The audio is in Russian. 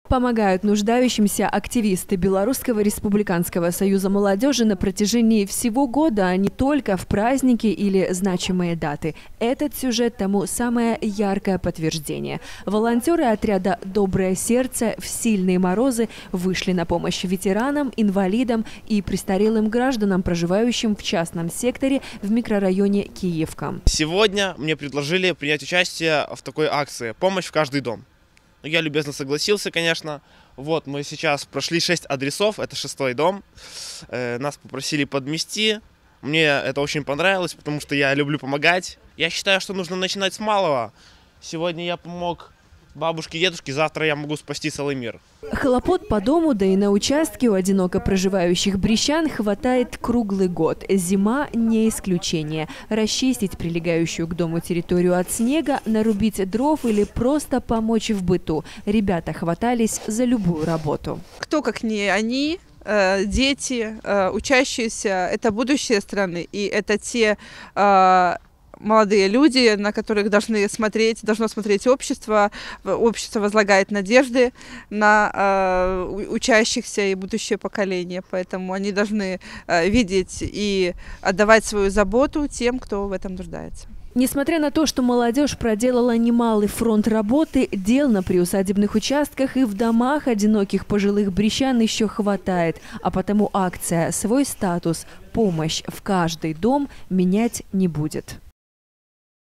Помогают нуждающимся активисты Белорусского республиканского союза молодежи на протяжении всего года, а не только в праздники или значимые даты. Этот сюжет тому самое яркое подтверждение. Волонтеры отряда «Доброе сердце» в сильные морозы вышли на помощь ветеранам, инвалидам и престарелым гражданам, проживающим в частном секторе в микрорайоне Киевка. Сегодня мне предложили принять участие в такой акции «Помощь в каждый дом». Я любезно согласился, конечно. Вот, мы сейчас прошли 6 адресов, это 6-й дом. Нас попросили подмести. Мне это очень понравилось, потому что я люблю помогать. Я считаю, что нужно начинать с малого. Сегодня я помог бабушке и дедушке, завтра я могу спасти целый мир. Хлопот по дому, да и на участке у одиноко проживающих брестян хватает круглый год. Зима не исключение. Расчистить прилегающую к дому территорию от снега, нарубить дров или просто помочь в быту. Ребята хватались за любую работу. Кто, как не они, дети, учащиеся, это будущее страны, и это те молодые люди, на которых должно смотреть общество. Общество возлагает надежды на учащихся и будущее поколение, поэтому они должны видеть и отдавать свою заботу тем, кто в этом нуждается. Несмотря на то, что молодежь проделала немалый фронт работы, дел на приусадебных участках и в домах одиноких пожилых брестян еще хватает. А потому акция «Свой статус. Помощь в каждый дом» менять не будет.